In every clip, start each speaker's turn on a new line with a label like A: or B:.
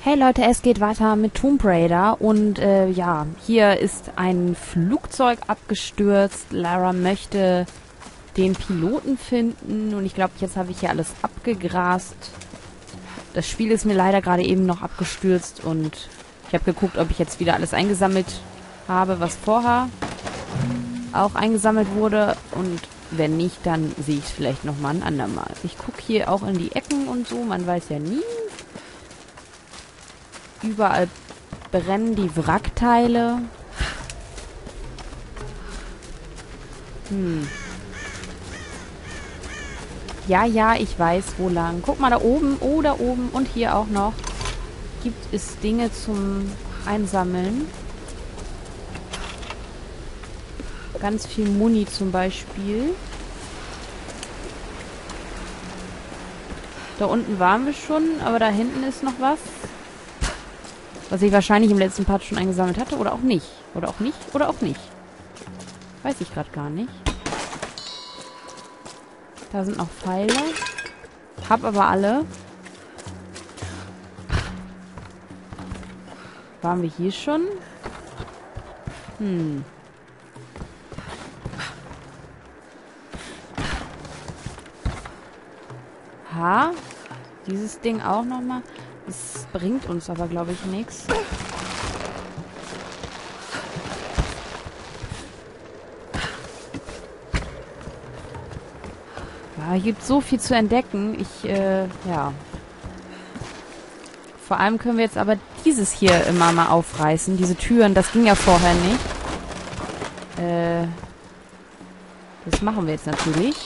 A: Hey Leute, es geht weiter mit Tomb Raider und ja, hier ist ein Flugzeug abgestürzt. Lara möchte den Piloten finden und ich glaube, jetzt habe ich hier alles abgegrast. Das Spiel ist mir leider gerade eben noch abgestürzt und ich habe geguckt, ob ich jetzt wieder alles eingesammelt habe, was vorher auch eingesammelt wurde, und wenn nicht, dann sehe ich es vielleicht nochmal ein andermal. Ich gucke hier auch in die Ecken und so, man weiß ja nie. Überall brennen die Wrackteile. Ja, ich weiß, wo lang. Guck mal, da oben, oh, da oben und hier auch noch gibt es Dinge zum Einsammeln. Ganz viel Muni zum Beispiel. Da unten waren wir schon, aber da hinten ist noch was. Was ich wahrscheinlich im letzten Part schon eingesammelt hatte. Oder auch nicht. Oder auch nicht. Oder auch nicht. Weiß ich gerade gar nicht. Da sind noch Pfeile. Hab aber alle. Waren wir hier schon? Ha. Dieses Ding auch nochmal. Das bringt uns aber, glaube ich, nichts. Ja, hier gibt so viel zu entdecken. Ja. Vor allem können wir jetzt aber dieses hier immer mal aufreißen. Diese Türen, das ging ja vorher nicht. Das machen wir jetzt natürlich.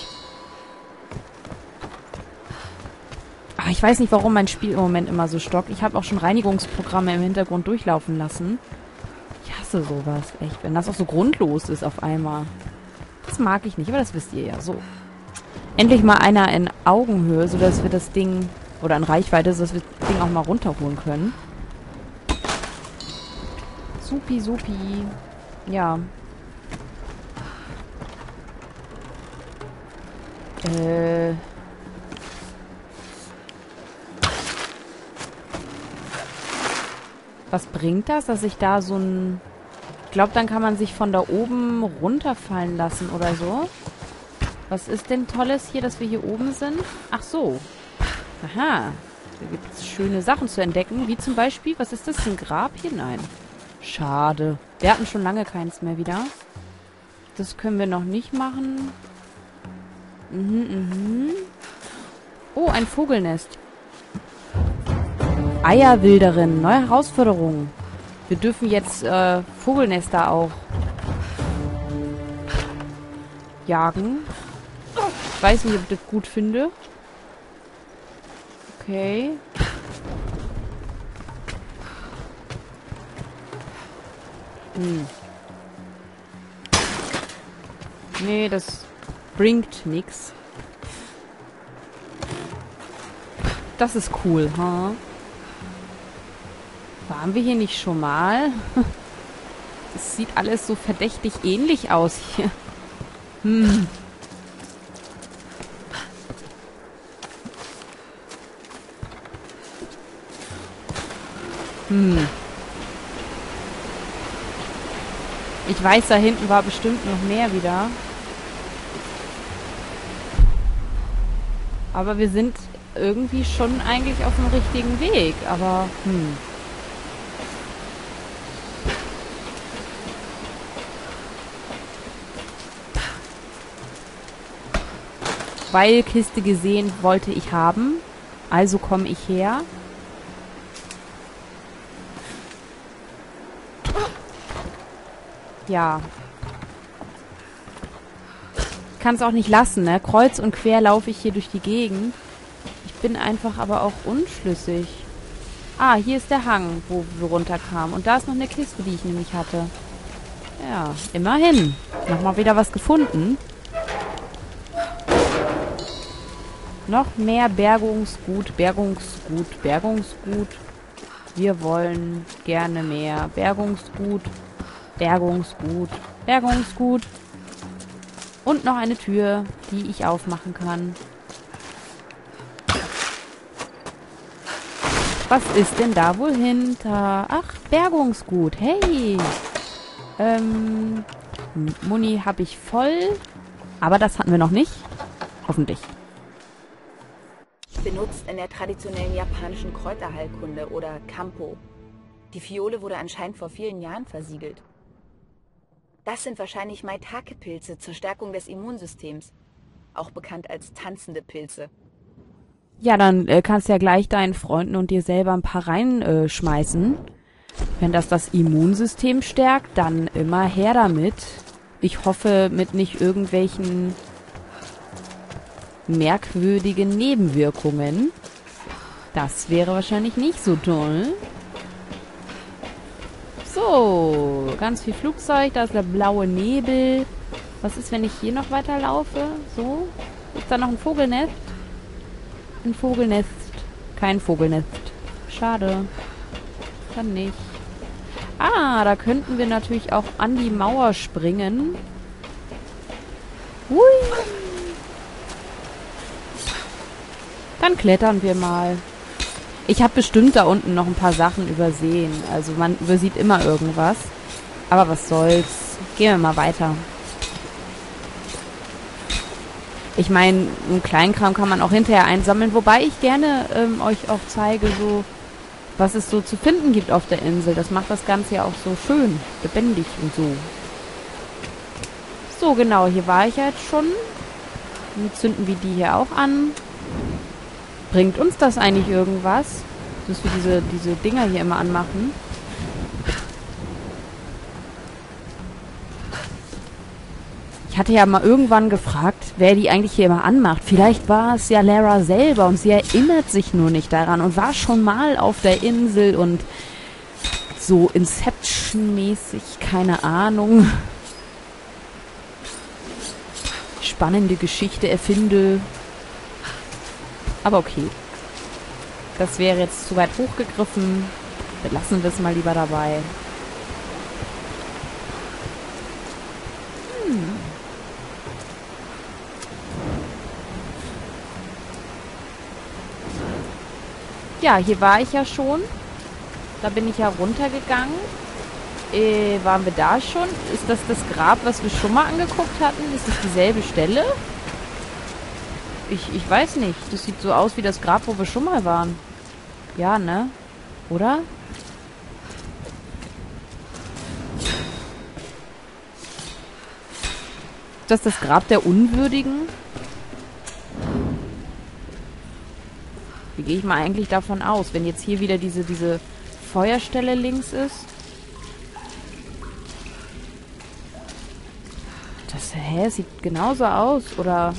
A: Ach, ich weiß nicht, warum mein Spiel im Moment immer so stockt. Ich habe auch schon Reinigungsprogramme im Hintergrund durchlaufen lassen. Ich hasse sowas, echt. Wenn das auch so grundlos ist auf einmal. Das mag ich nicht, aber das wisst ihr ja so. Endlich mal einer in Augenhöhe, sodass wir das Ding, oder in Reichweite, sodass wir das Ding auch mal runterholen können. Supi, supi. Ja. Was bringt das, dass ich da so ein... Ich glaube, dann kann man sich von da oben runterfallen lassen oder so. Was ist denn Tolles hier, dass wir hier oben sind? Ach so. Aha. Da gibt es schöne Sachen zu entdecken. Wie zum Beispiel, was ist das? Ein Grab hier? Nein. Schade. Wir hatten schon lange keins mehr wieder. Das können wir noch nicht machen. Oh, ein Vogelnest. Eierwilderin. Neue Herausforderung. Wir dürfen jetzt Vogelnester auch jagen. Ich weiß nicht, ob ich das gut finde. Okay. Nee, das bringt nix. Das ist cool, ha? Waren wir hier nicht schon mal? Das sieht alles so verdächtig ähnlich aus hier. Ich weiß, da hinten war bestimmt noch mehr wieder. Aber wir sind irgendwie schon eigentlich auf dem richtigen Weg. Aber, Weil Kiste gesehen wollte ich haben. Also komme ich her. Ja. Ich kann es auch nicht lassen, ne? Kreuz und quer laufe ich hier durch die Gegend. Ich bin einfach aber auch unschlüssig. Ah, hier ist der Hang, wo wir runterkamen. Und da ist noch eine Kiste, die ich nämlich hatte. Ja, immerhin. Nochmal wieder was gefunden. Noch mehr Bergungsgut, Bergungsgut, Bergungsgut. Wir wollen gerne mehr Bergungsgut, Bergungsgut, Bergungsgut. Und noch eine Tür, die ich aufmachen kann. Was ist denn da wohl hinter? Ach, Bergungsgut. Hey. Muni habe ich voll. Aber das hatten wir noch nicht. Hoffentlich.
B: Benutzt in der traditionellen japanischen Kräuterheilkunde oder Kampo. Die Fiole wurde anscheinend vor vielen Jahren versiegelt. Das sind wahrscheinlich Maitake-Pilze zur Stärkung des Immunsystems. Auch bekannt als tanzende Pilze.
A: Ja, dann kannst du ja gleich deinen Freunden und dir selber ein paar reinschmeißen. Wenn das Immunsystem stärkt, dann immer her damit. Ich hoffe mit nicht irgendwelchen merkwürdigen Nebenwirkungen. Das wäre wahrscheinlich nicht so toll. So, ganz viel Flugzeug, da ist der blaue Nebel. Was ist, wenn ich hier noch weiterlaufe? So, ist da noch ein Vogelnest? Ein Vogelnest. Kein Vogelnest. Schade. Dann nicht. Ah, da könnten wir natürlich auch an die Mauer springen. Hui. Dann klettern wir mal. Ich habe bestimmt da unten noch ein paar Sachen übersehen. Also man übersieht immer irgendwas. Aber was soll's. Gehen wir mal weiter. Ich meine, einen Kleinkram kann man auch hinterher einsammeln. Wobei ich gerne euch auch zeige, so was es so zu finden gibt auf der Insel. Das macht das Ganze ja auch so schön, lebendig und so. So, genau, hier war ich ja jetzt schon. Jetzt zünden wir die hier auch an. Bringt uns das eigentlich irgendwas? Dass wir diese Dinger hier immer anmachen? Ich hatte ja mal irgendwann gefragt, wer die eigentlich hier immer anmacht. Vielleicht war es ja Lara selber und sie erinnert sich nur nicht daran und war schon mal auf der Insel und so Inception-mäßig, keine Ahnung. Spannende Geschichte erfinde. Aber okay. Das wäre jetzt zu weit hochgegriffen. Belassen wir es mal lieber dabei. Ja, hier war ich ja schon. Da bin ich ja runtergegangen. Waren wir da schon? Ist das das Grab, was wir schon mal angeguckt hatten? Ist das dieselbe Stelle? Ich weiß nicht. Das sieht so aus wie das Grab, wo wir schon mal waren. Ja, ne? Oder? Ist das das Grab der Unwürdigen? Wie gehe ich mal eigentlich davon aus, wenn jetzt hier wieder diese Feuerstelle links ist? Das, sieht genauso aus, oder?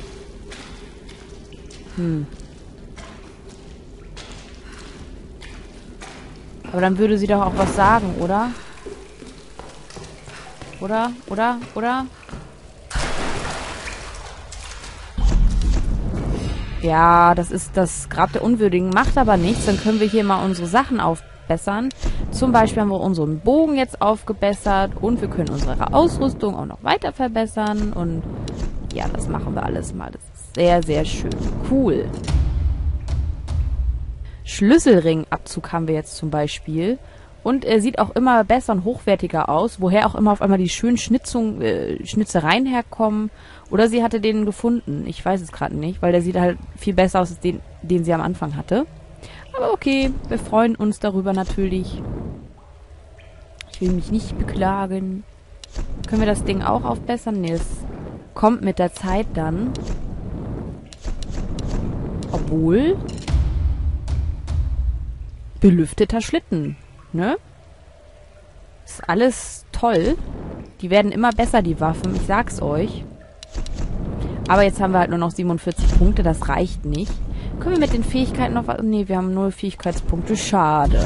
A: Aber dann würde sie doch auch was sagen, oder? Oder? Ja, das ist das Grab der Unwürdigen. Macht aber nichts. Dann können wir hier mal unsere Sachen aufbessern. Zum Beispiel haben wir unseren Bogen jetzt aufgebessert. Und wir können unsere Ausrüstung auch noch weiter verbessern. Und ja, das machen wir alles mal. Das ist sehr, sehr schön. Cool. Schlüsselringabzug haben wir jetzt zum Beispiel. Und er sieht auch immer besser und hochwertiger aus, woher auch immer auf einmal die schönen Schnitzereien herkommen. Oder sie hatte den gefunden. Ich weiß es gerade nicht, weil der sieht halt viel besser aus als den sie am Anfang hatte. Aber okay, wir freuen uns darüber natürlich. Ich will mich nicht beklagen. Können wir das Ding auch aufbessern? Nee, es kommt mit der Zeit dann. Obwohl... belüfteter Schlitten. Ne? Ist alles toll. Die werden immer besser, die Waffen. Ich sag's euch. Aber jetzt haben wir halt nur noch 47 Punkte. Das reicht nicht. Können wir mit den Fähigkeiten noch was... Nee, wir haben 0 Fähigkeitspunkte. Schade.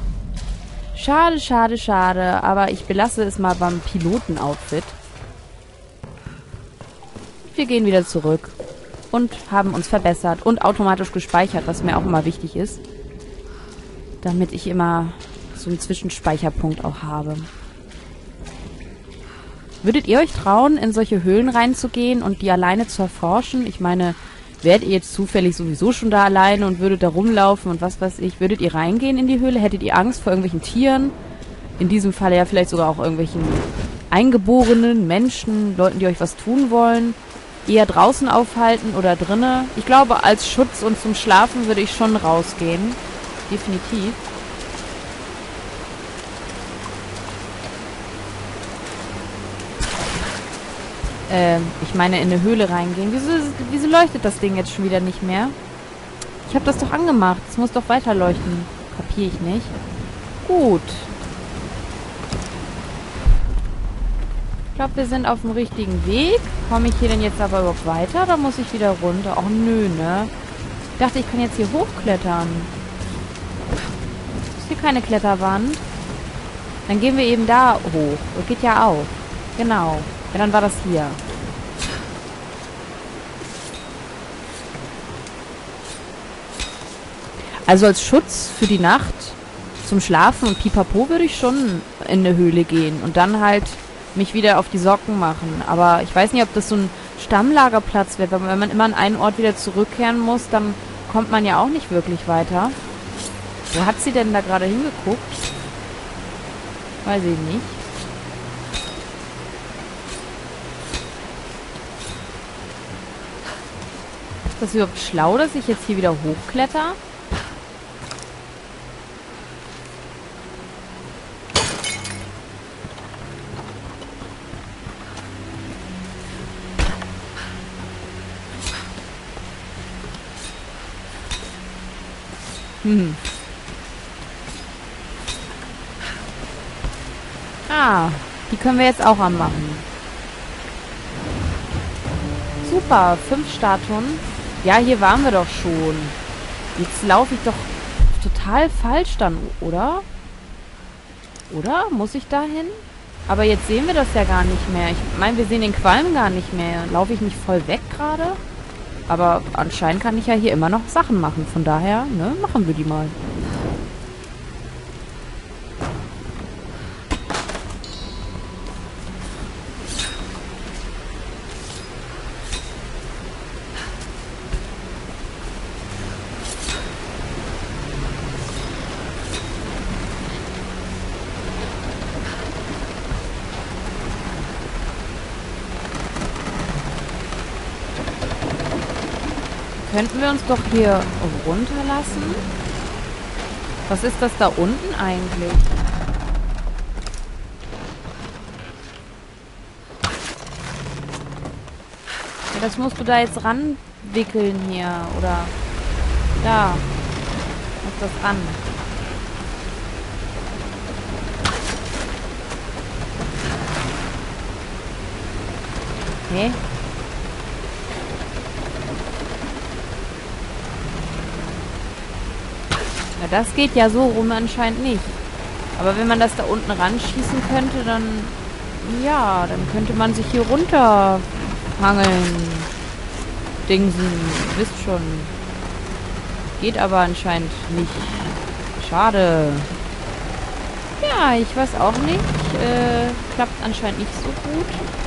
A: Schade. Aber ich belasse es mal beim Pilotenoutfit. Wir gehen wieder zurück. Und haben uns verbessert. Und automatisch gespeichert, was mir auch immer wichtig ist. Damit ich immer so einen Zwischenspeicherpunkt auch habe. Würdet ihr euch trauen, in solche Höhlen reinzugehen und die alleine zu erforschen? Ich meine, wärt ihr jetzt zufällig sowieso schon da alleine und würdet da rumlaufen und was weiß ich, würdet ihr reingehen in die Höhle? Hättet ihr Angst vor irgendwelchen Tieren? In diesem Fall ja vielleicht sogar auch irgendwelchen eingeborenen Menschen, Leuten, die euch was tun wollen? Eher draußen aufhalten oder drinne? Ich glaube, als Schutz und zum Schlafen würde ich schon rausgehen. Definitiv. Ich meine, in eine Höhle reingehen. Wieso leuchtet das Ding jetzt schon wieder nicht mehr? Ich habe das doch angemacht. Es muss doch weiter leuchten. Kapiere ich nicht. Gut. Ich glaube, wir sind auf dem richtigen Weg. Komme ich hier denn jetzt aber überhaupt weiter? Oder muss ich wieder runter? Ach nö, ne? Ich dachte, ich kann jetzt hier hochklettern. Ist hier keine Kletterwand? Dann gehen wir eben da hoch. Das geht ja auch. Genau. Ja, dann war das hier. Also als Schutz für die Nacht, zum Schlafen und Pipapo würde ich schon in eine Höhle gehen und dann halt mich wieder auf die Socken machen. Aber ich weiß nicht, ob das so ein Stammlagerplatz wird. Wenn man immer an einen Ort wieder zurückkehren muss, dann kommt man ja auch nicht wirklich weiter. Wo hat sie denn da gerade hingeguckt? Weiß ich nicht. Ist das überhaupt schlau, dass ich jetzt hier wieder hochkletter? Ah, die können wir jetzt auch anmachen. Super, 5 Statuen. Ja, hier waren wir doch schon. Jetzt laufe ich doch total falsch dann, oder? Oder? Muss ich da hin? Aber jetzt sehen wir das ja gar nicht mehr. Ich meine, wir sehen den Qualm gar nicht mehr. Laufe ich nicht voll weg gerade? Aber anscheinend kann ich ja hier immer noch Sachen machen. Von daher, ne, machen wir die mal. Könnten wir uns doch hier runterlassen? Was ist das da unten eigentlich? Ja, das musst du da jetzt ranwickeln hier. Oder da. Muss das ran. Okay. Ja, das geht ja so rum anscheinend nicht. Aber wenn man das da unten ranschießen könnte, dann... Ja, dann könnte man sich hier runter hangeln. Dingsen. Wisst schon. Geht aber anscheinend nicht. Schade. Ja, ich weiß auch nicht. Klappt anscheinend nicht so gut.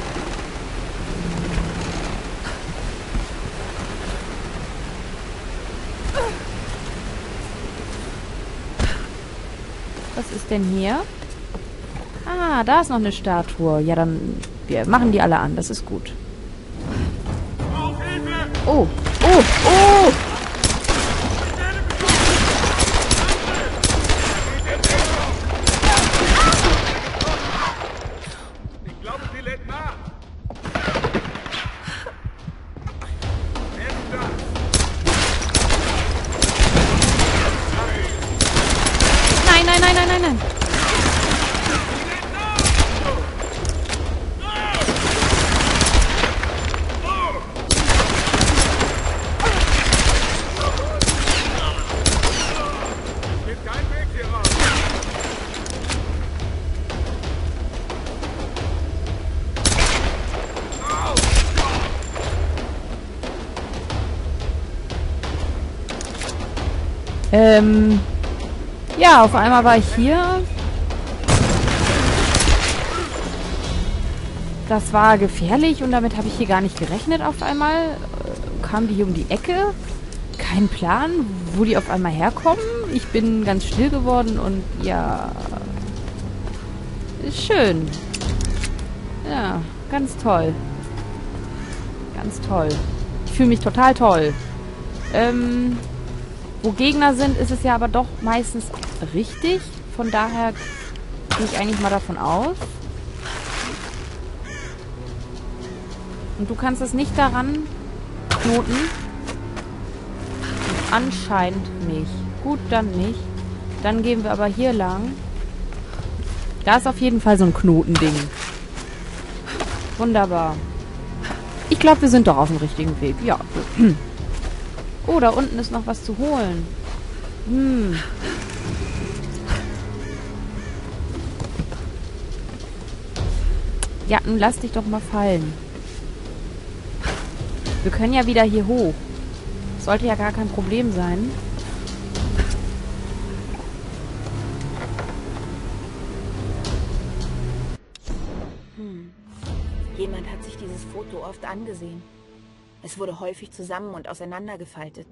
A: Was ist denn hier? Ah, da ist noch eine Statue. Ja, dann wir machen die alle an. Das ist gut. Oh, oh, oh!
C: Ich glaube, sie lädt nach.
A: Nein, nein, nein, nein, nein, nein.
C: Geht kein Weg hier raus.
A: Ja, auf einmal war ich hier. Das war gefährlich und damit habe ich hier gar nicht gerechnet auf einmal. kamen die hier um die Ecke? Kein Plan, wo die auf einmal herkommen. Ich bin ganz still geworden und ja... Ist schön. Ja, ganz toll. Ganz toll. Ich fühle mich total toll. Wo Gegner sind, ist es ja aber doch meistens richtig. Von daher gehe ich eigentlich mal davon aus. Und du kannst es nicht daran knoten? Anscheinend nicht. Gut, dann nicht. Dann gehen wir aber hier lang. Da ist auf jeden Fall so ein Knotending. Wunderbar. Ich glaube, wir sind doch auf dem richtigen Weg. Ja. Oh, da unten ist noch was zu holen. Ja, nun lass dich doch mal fallen. Wir können ja wieder hier hoch. Sollte ja gar kein Problem sein.
B: Jemand hat sich dieses Foto oft angesehen. Es wurde häufig zusammen und auseinandergefaltet.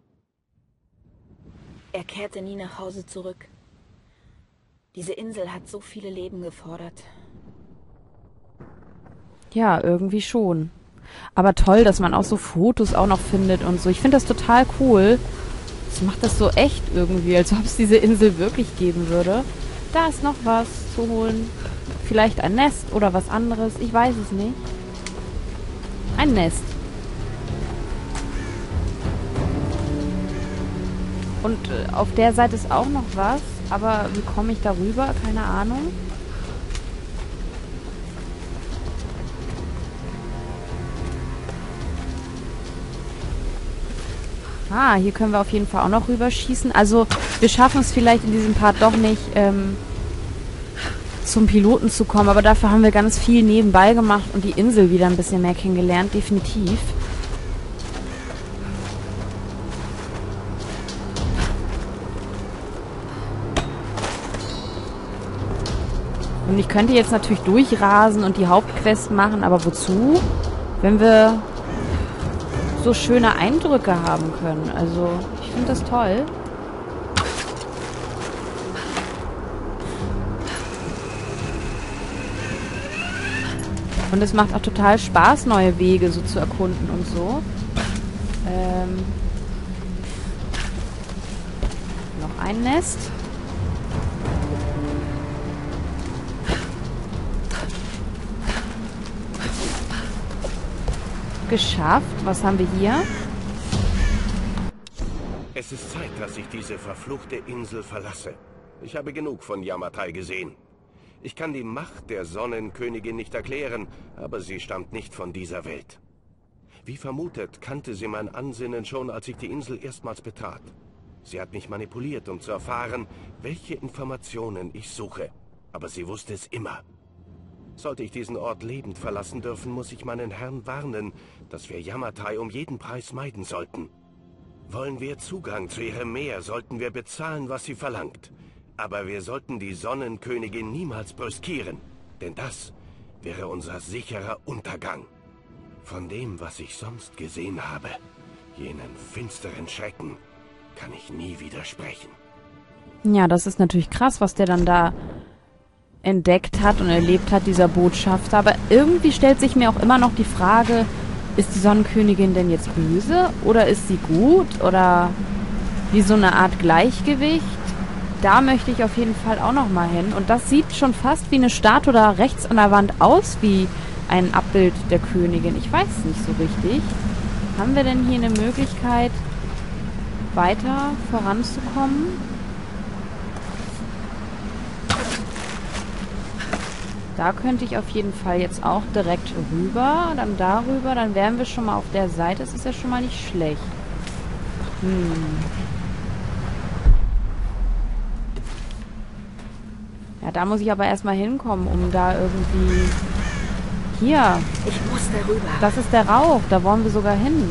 B: Er kehrte nie nach Hause zurück. Diese Insel hat so viele Leben gefordert.
A: Ja, irgendwie schon. Aber toll, dass man auch so Fotos auch noch findet und so. Ich finde das total cool. Das macht das so echt irgendwie, als ob es diese Insel wirklich geben würde. Da ist noch was zu holen. Vielleicht ein Nest oder was anderes. Ich weiß es nicht. Ein Nest. Und auf der Seite ist auch noch was. Aber wie komme ich darüber? Keine Ahnung. Ah, hier können wir auf jeden Fall auch noch rüberschießen. Also, wir schaffen es vielleicht in diesem Part doch nicht, zum Piloten zu kommen. Aber dafür haben wir ganz viel nebenbei gemacht und die Insel wieder ein bisschen mehr kennengelernt. Definitiv. Und ich könnte jetzt natürlich durchrasen und die Hauptquest machen, aber wozu? Wenn wir so schöne Eindrücke haben können. Also, ich finde das toll. Und es macht auch total Spaß, neue Wege so zu erkunden und so. Noch ein Nest. Geschafft. Was haben wir hier?
D: Es ist Zeit, dass ich diese verfluchte Insel verlasse. Ich habe genug von Yamatai gesehen. Ich kann die Macht der Sonnenkönigin nicht erklären, aber sie stammt nicht von dieser Welt. Wie vermutet, kannte sie mein Ansinnen schon, als ich die Insel erstmals betrat. Sie hat mich manipuliert, um zu erfahren, welche Informationen ich suche. Aber sie wusste es immer. Sollte ich diesen Ort lebend verlassen dürfen, muss ich meinen Herrn warnen, dass wir Yamatai um jeden Preis meiden sollten. Wollen wir Zugang zu ihrem Meer, sollten wir bezahlen, was sie verlangt. Aber wir sollten die Sonnenkönigin niemals brüskieren, denn das wäre unser sicherer Untergang. Von dem, was ich sonst gesehen habe, jenen finsteren Schrecken, kann ich nie widersprechen.
A: Ja, das ist natürlich krass, was der dann da entdeckt hat und erlebt hat, dieser Botschafter. Aber irgendwie stellt sich mir auch immer noch die Frage, ist die Sonnenkönigin denn jetzt böse? Oder ist sie gut? Oder wie so eine Art Gleichgewicht? Da möchte ich auf jeden Fall auch noch mal hin. Und das sieht schon fast wie eine Statue da rechts an der Wand aus, wie ein Abbild der Königin. Ich weiß es nicht so richtig. Haben wir denn hier eine Möglichkeit, weiter voranzukommen? Da könnte ich auf jeden Fall jetzt auch direkt rüber, dann darüber, dann wären wir schon mal auf der Seite. Das ist ja schon mal nicht schlecht. Ja, da muss ich aber erstmal hinkommen, um da irgendwie... Hier.
B: Ich muss darüber.
A: Das ist der Rauch, da wollen wir sogar hin.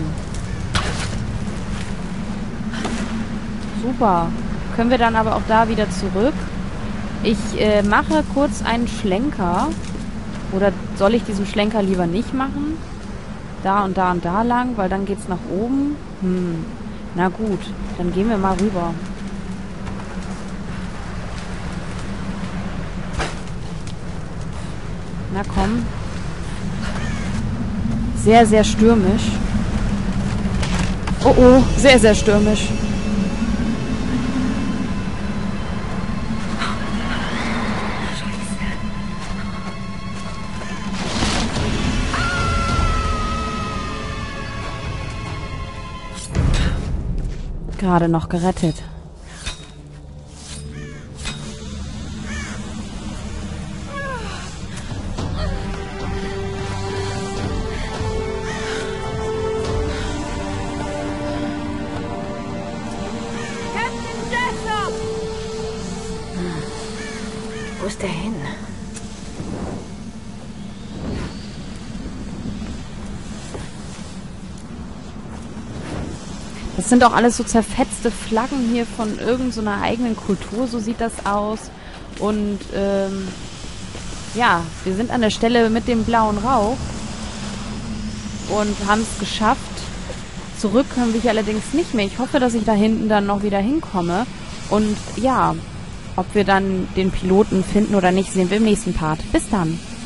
A: Super. Können wir dann aber auch da wieder zurück? Ich mache kurz einen Schlenker. Oder soll ich diesen Schlenker lieber nicht machen? da und da und da lang, weil dann geht's nach oben. Na gut, dann gehen wir mal rüber. Na komm. Sehr, sehr stürmisch. Oh oh, sehr, sehr stürmisch. Gerade noch gerettet.
B: Wo ist der hin?
A: Das sind auch alles so zerfetzte Flaggen hier von irgendeiner eigenen Kultur, so sieht das aus. Und ja, wir sind an der Stelle mit dem blauen Rauch und haben es geschafft. Zurück können wir hier allerdings nicht mehr. Ich hoffe, dass ich da hinten dann noch wieder hinkomme. Und ja, ob wir dann den Piloten finden oder nicht, sehen wir im nächsten Part. Bis dann!